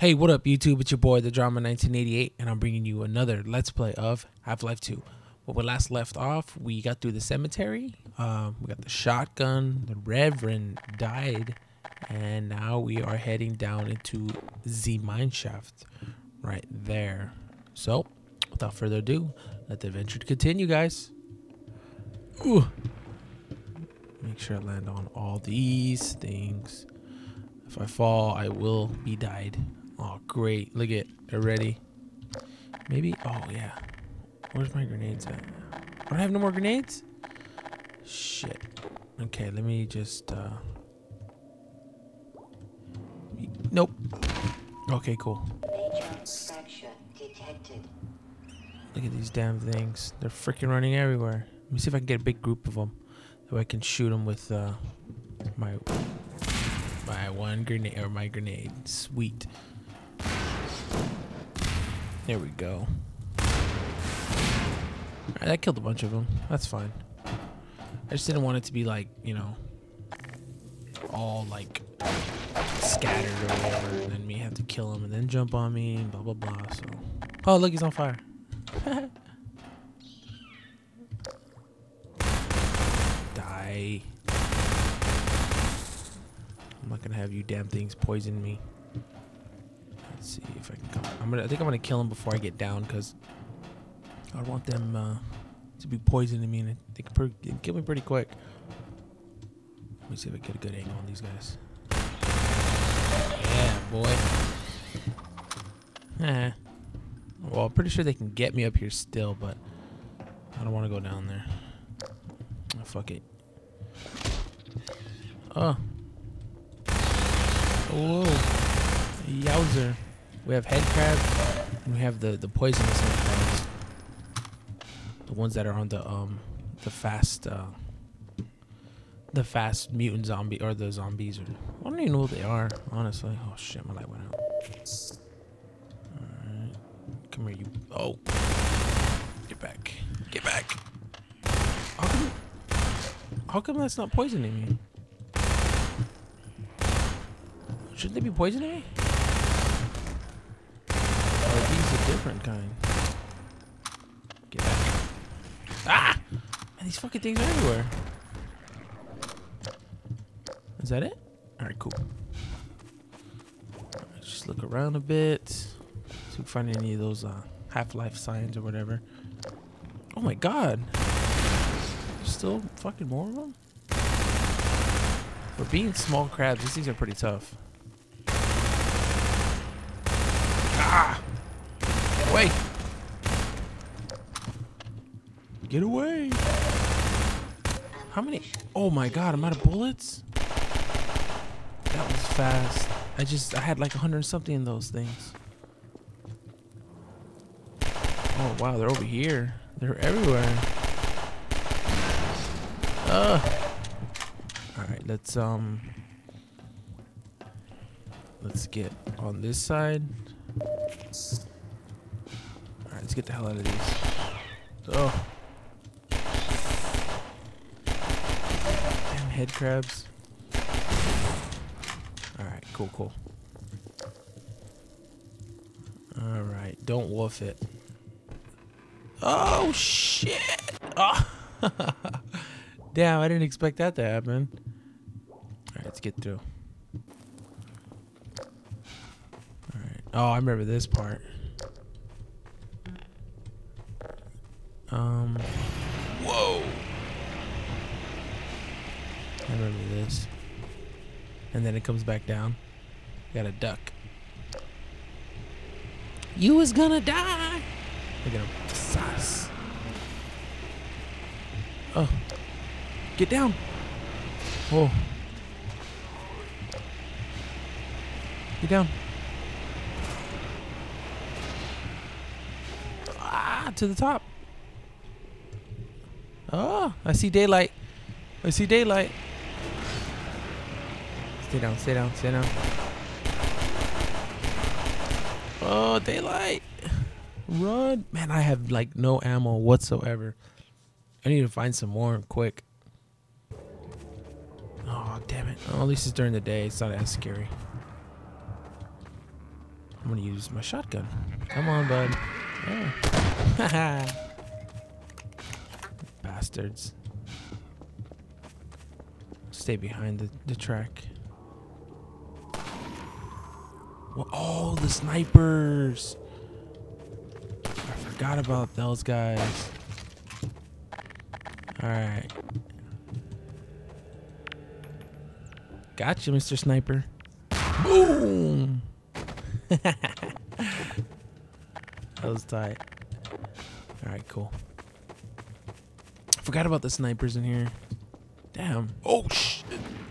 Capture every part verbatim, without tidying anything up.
Hey, what up, YouTube? It's your boy, The Drama nineteen eighty-eight, and I'm bringing you another Let's Play of Half-Life two. When we last left off, we got through the cemetery, um, we got the shotgun, the Reverend died, and now we are heading down into the mineshaft right there. So, without further ado, let the adventure continue, guys. Ooh. Make sure I land on all these things. If I fall, I will be died. Oh, great. Look at they're ready. Maybe. Oh, yeah. Where's my grenades at? I don't have no more grenades? Shit. Okay, let me just. Uh... Nope. Okay, cool. Major fracture detected. Look at these damn things. They're freaking running everywhere. Let me see if I can get a big group of them. So I can shoot them with uh, my. My one grenade, or my grenade. Sweet. There we go. Alright, that killed a bunch of them. That's fine. I just didn't want it to be like, you know, all like scattered or whatever, and then me have to kill him and then jump on me and blah blah blah. So, oh look, he's on fire. Die. I'm not gonna have you damn things poison me. Let's see if I can come. I'm gonna. I think I'm gonna kill them before I get down, cause I don't want them uh, to be poisoning me, and they can, they can kill me pretty quick. Let me see if I get a good angle on these guys. Yeah, boy. Eh. Well, I'm pretty sure they can get me up here still, but I don't want to go down there. Oh, fuck it. Oh. Whoa. Yowzer. We have head crabs and we have the, the poisonous head crabs. The ones that are on the um the fast uh the fast mutant zombie or the zombies, or I don't even know what they are, honestly. Oh shit, my light went out. Alright. Come here, you oh get back. Get back. How come how come that's not poisoning me? Shouldn't they be poisoning me? Or are these a different kind? Get back. Ah! Man, these fucking things are everywhere. Is that it? Alright, cool. Let's just look around a bit. See if we find any of those uh, Half-Life signs or whatever. Oh my god. There's still fucking more of them? For being small crabs, these things are pretty tough. Ah! Get away! Get away! How many? Oh my god, I'm out of bullets? That was fast. I just, I had like a hundred something in those things. Oh wow, they're over here. They're everywhere. Ugh. Alright, let's, um... let's get on this side. Alright, let's get the hell out of these. Oh. Damn head crabs. Alright, cool, cool. Alright, don't wolf it. Oh, shit! Oh. Damn, I didn't expect that to happen. Alright, let's get through. Oh, I remember this part. Um, whoa. I remember this. And then it comes back down. Got a duck. You was gonna die. Look at him. Sauce. Oh. Get down. Whoa. Get down. To the top. Oh, I see daylight. I see daylight. Stay down, stay down, stay down. Oh, daylight. Run. Man, I have like no ammo whatsoever. I need to find some more quick. Oh, damn it. Oh, at least it's during the day. It's not as scary. I'm gonna use my shotgun. Come on, bud. Yeah. Bastards. Stay behind the, the track. Well, oh, the snipers. I forgot about those guys. Alright. Gotcha, Mister Sniper. Boom! That was tight. Alright, cool. I forgot about the snipers in here. Damn. Oh, shit.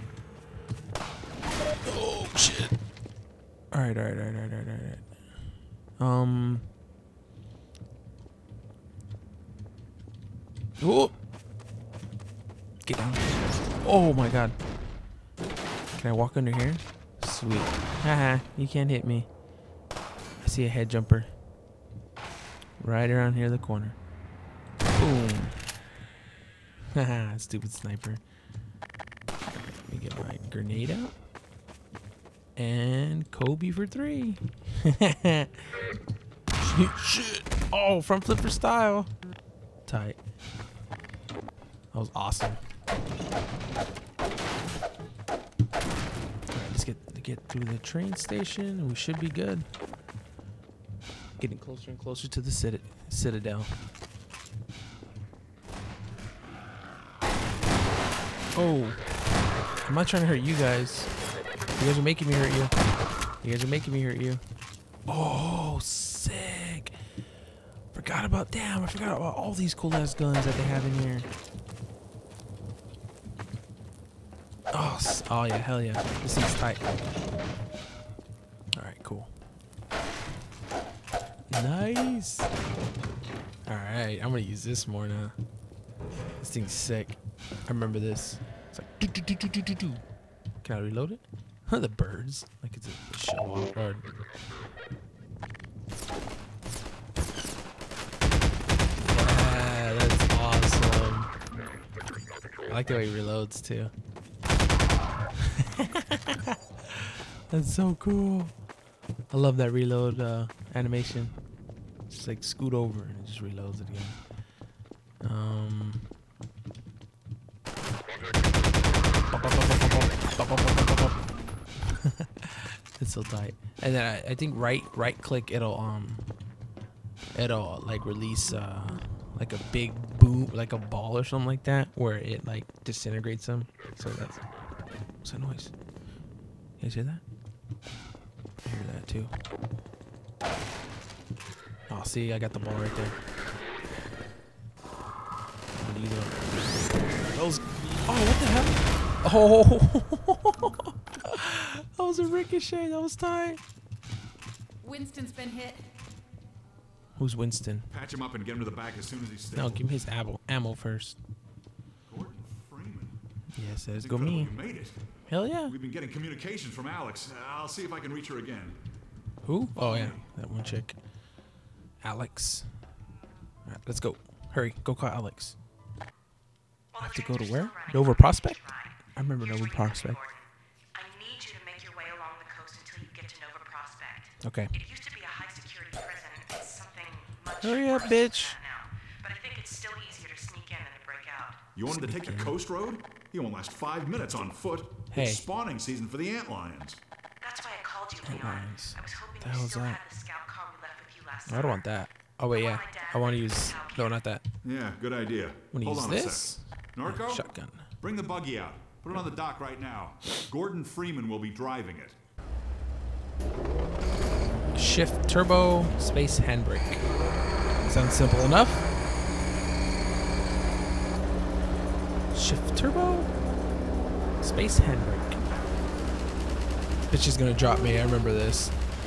Oh, shit. Alright, alright, alright, alright, alright, alright. Um. Oh! Get down. Oh my god. Can I walk under here? Sweet. Haha, you can't hit me. I see a head jumper. Right around here in the corner. Boom. Haha, stupid sniper. Let me get my grenade out. And Kobe for three. Shit, shit. Oh, front flipper style. Tight. That was awesome. Alright, let's get get through the train station and we should be good. Getting closer and closer to the cit citadel. Oh, I'm not trying to hurt you guys. You guys are making me hurt you. You guys are making me hurt you. Oh, sick. Forgot about, damn, I forgot about all these cool ass guns that they have in here. Oh, oh yeah, hell yeah. This thing's tight. Alright, cool. Nice. Alright, I'm gonna use this more now. This thing's sick. I remember this. It's like do do do do do do do. Can I reload it? The birds. Like it's a, a show off card. Yeah, that's awesome. I like the way he reloads too. That's so cool. I love that reload uh, animation. Just like scoot over and it just reloads it again. Um. It's so tight. And then I, I think right right click it'll um it'll like release uh like a big boom, like a ball or something like that, where it like disintegrates them. So that's what's that noise? You guys hear that? I hear that too. Oh, see, I got the ball right there. Those. Oh, what the hell? Oh, that was a ricochet. That was tight. Winston's been hit. Who's Winston? Patch him up and get him to the back as soon as he's No, stable. give me his ammo, ammo first. Gordon Freeman. Yes, let's It's go incredible me. you made it. Hell yeah. We've been getting communications from Alex. I'll see if I can reach her again. Who? Oh yeah, that one chick. Alex. All right, let's go. Hurry, go call Alex. I have to go to where? Nova Prospect? I remember Nova Prospect. I need you to make your way along the coast until you get to Nova Prospect. Okay. It used to be a high security prison. It's something much Hurry up, worse bitch. than that now. But I think it's still easier to sneak in than to break out. You wanted to take the coast road? You won't last five minutes on foot. Hey. It's spawning season for the antlions. That's why I called you, Leon. Nice. I was hoping The you hell is still that? had the scout car we left with you last I don't want that. Oh wait, yeah. I want to use. No, not that. Yeah, good idea. I'm gonna Hold use on a this. sec. Narco? Shotgun. Bring the buggy out. Put it on the dock right now. Gordon Freeman will be driving it. Shift turbo space handbrake. Sounds simple enough. Shift turbo space handbrake. Bitch is gonna drop me. I remember this.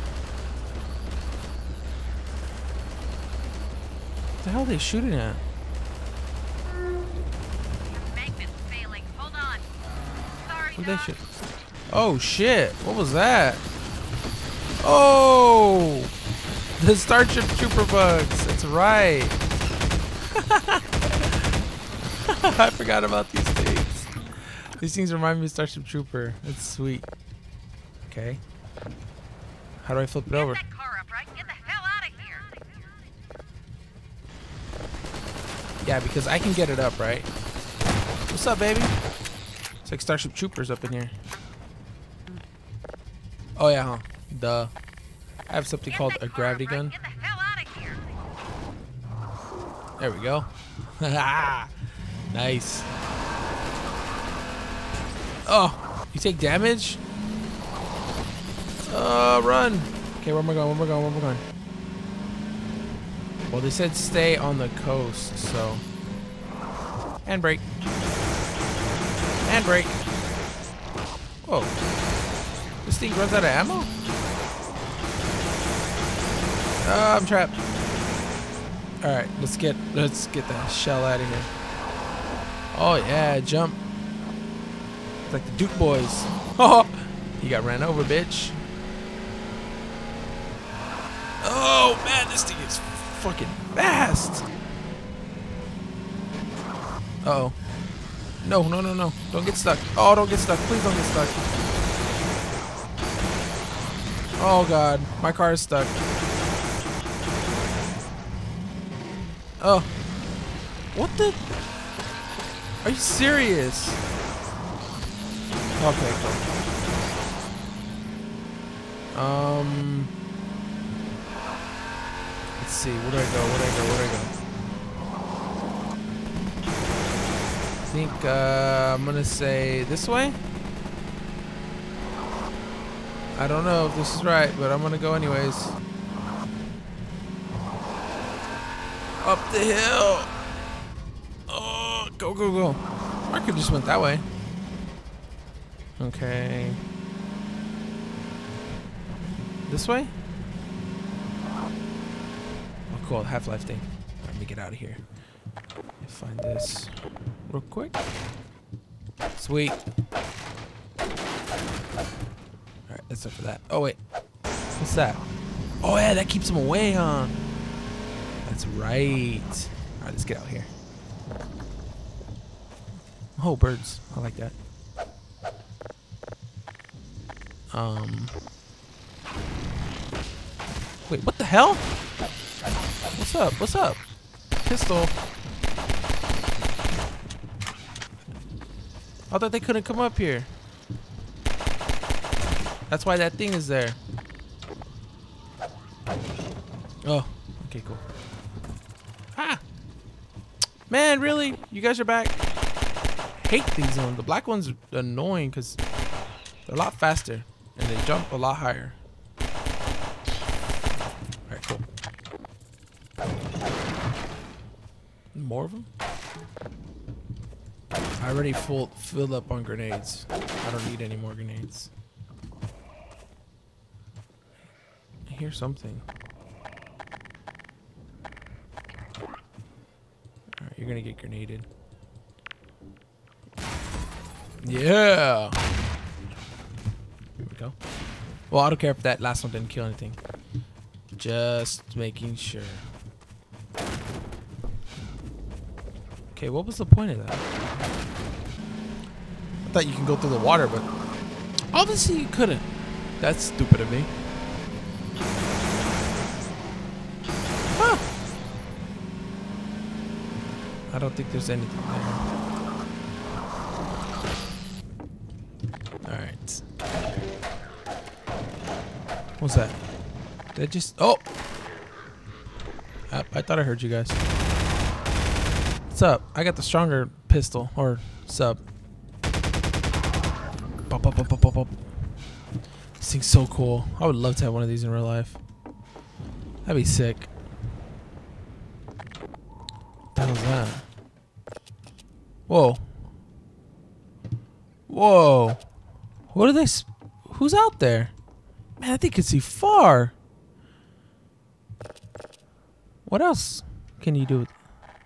What the hell are they shooting at? Magnet's failing. Hold on. Sorry, What they Doc. shoot? Oh shit! What was that? Oh, the Starship Trooper bugs. That's right. I forgot about these things. These things remind me of Starship Trooper. That's sweet. Okay. How do I flip it over? Get that car right? Get the hell out of here. Yeah, because I can get it up, right? What's up, baby? It's like Starship Troopers up in here. Oh, yeah, huh? Duh. I have something In called the a car, gravity right? gun. Get the hell out of here. There we go. Nice. Oh, you take damage? Uh, run. Okay, where am I going? Where am I going? Where am I going? Well, they said stay on the coast, so. Handbrake. Handbrake. Whoa. This thing runs out of ammo? Uh, I'm trapped. Alright, let's get let's get the shell out of here. Oh yeah, jump. It's like the Duke boys. Oh, he got ran over, bitch. Oh man, this thing is fucking fast. Uh oh. No, no, no, no. Don't get stuck. Oh, don't get stuck. Please don't get stuck. Oh god, my car is stuck. Oh. What the? Are you serious? Okay, cool. Um. Let's see. Where do I go? Where do I go? Where do I go? I think uh, I'm gonna say this way. I don't know if this is right, but I'm gonna go anyways. Up the hill. Oh, go, go, go. I could just went that way. Okay. This way? Oh, cool. Half-Life thing. Let me get out of here. Let me find this real quick. Sweet. Alright, that's it for that. Oh, wait. What's that? Oh, yeah, that keeps them away, huh? That's right. All right, let's get out here. Oh, birds. I like that. Um. Wait, what the hell? What's up? What's up? Pistol. I thought they couldn't come up here. That's why that thing is there. Oh, okay, cool. Ah! Man, really? You guys are back? I hate these ones. The black ones are annoying because they're a lot faster and they jump a lot higher. Alright, cool. More of them? I already full, filled up on grenades. I don't need any more grenades. I hear something. Alright, you're gonna get grenaded. Yeah! Here we go. Well, I don't care if that last one didn't kill anything. Just making sure. Okay, what was the point of that? I thought you can go through the water, but obviously you couldn't. That's stupid of me. Huh. I don't think there's anything there. Alright. What's that? Did I just... Oh! I, I thought I heard you guys. What's up? I got the stronger pistol. Or sub. Bop, bop, bop, bop, bop, bop. This thing's so cool. I would love to have one of these in real life. That'd be sick. What the hell is that? Whoa. Whoa. What are they? Sp Who's out there? Man, I think you can see far. What else can you do?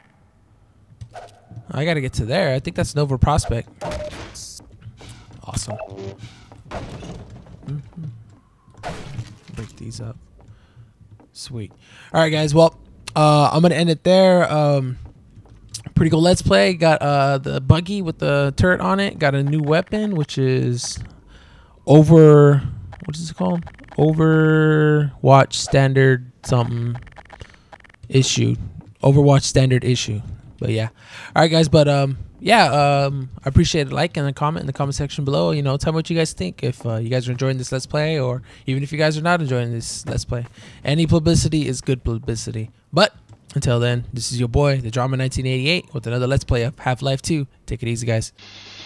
I gotta get to there. I think that's Nova Prospect. Awesome. Mm-hmm. Break these up. Sweet. All right, guys. Well, uh, I'm gonna end it there. Um, pretty cool Let's Play. Got uh, the buggy with the turret on it. Got a new weapon, which is over. What is it called? Overwatch standard something issue. Overwatch standard issue. But yeah. All right, guys. But um, yeah. Um, I appreciate a like and a comment in the comment section below. You know, tell me what you guys think. If uh, you guys are enjoying this Let's Play, or even if you guys are not enjoying this Let's Play, any publicity is good publicity. But until then, this is your boy, the Drama nineteen eighty-eight, with another Let's Play of Half-Life two. Take it easy, guys.